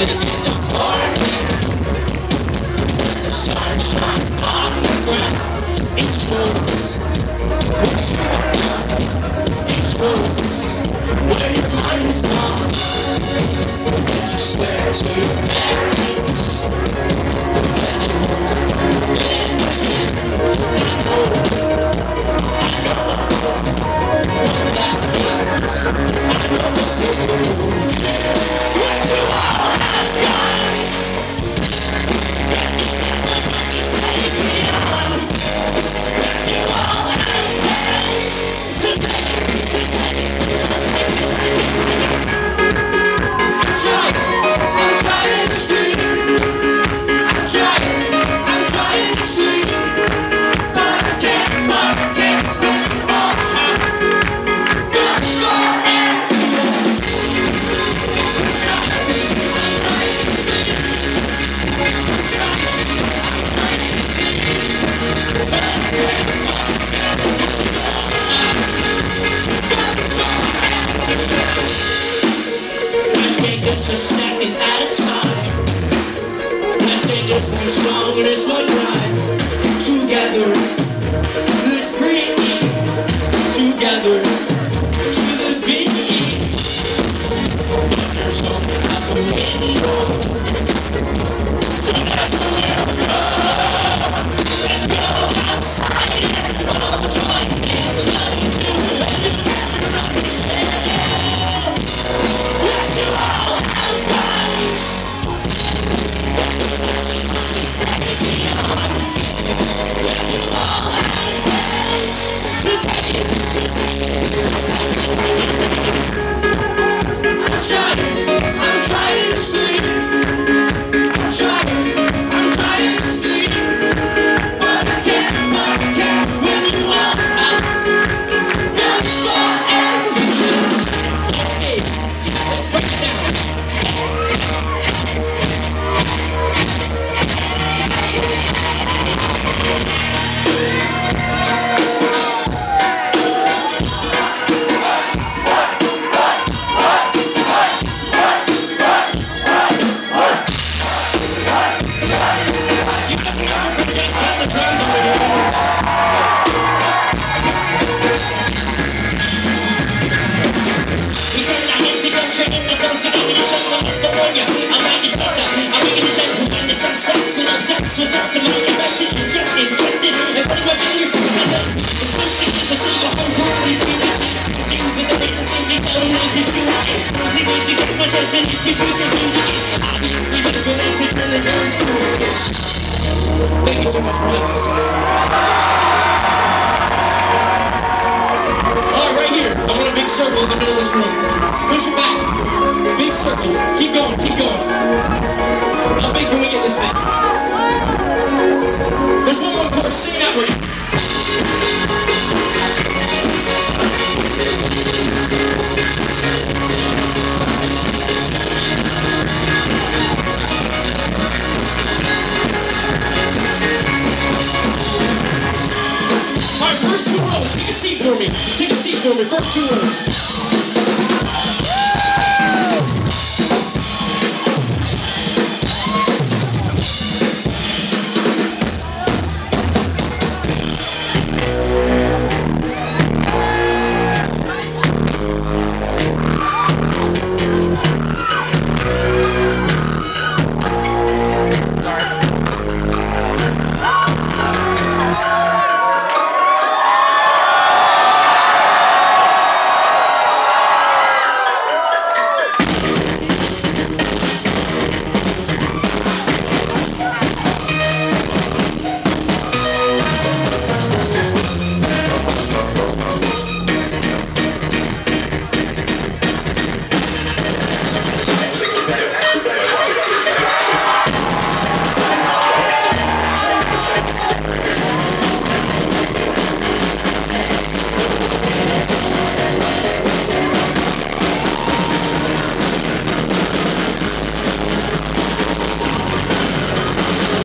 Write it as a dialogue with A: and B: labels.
A: thing in the morning. When the sun shines on the ground, it shows what you have done. It shows where your mind has gone. When you swear to your parents, when it won't end again. I know what that means. I know what you all have guns. You save me on. You all have plans to take it. I'm trying to sleep. I'm trying to sleep. But I can't when you all have guns for ends. I'm trying to sleep. I'm trying to sleep. But I can't Let's take us a second at a time. Let's take this one strong and this one right. Together, let's bring it together to the beat. But there's only nothing anymore. So that's where we'll go. Let's go outside and all join hands, running to and together understand. Let you all have guns. Set me on. Let you all have plans to take it. I'm trying to sleep. I'm trying to sleep. But I can't when you all have guns for ends. Hey, let's break it down. You got me over for just how the drums over here. We turn our heads to go straight in the face. You know we just want to warn ya. I'm right to stop that. I'm making the sense when the sun sets and our text was out to my invested, interested in putting my fingers together. Especially to see your whole crew is being active. Things in the face of simply telling those who still want it. TV, she gets my chest and if you breathe the music is obviously better for them to turn their guns to a kiss. Thank you so much for letting us. Alright, right here. I want a big circle in the middle of this room. Push it back. Big circle. Keep going. How big can we get this thing? There's one more chorus. Sing it out for you. Alright, first two rows. Take a seat for me. First two rows.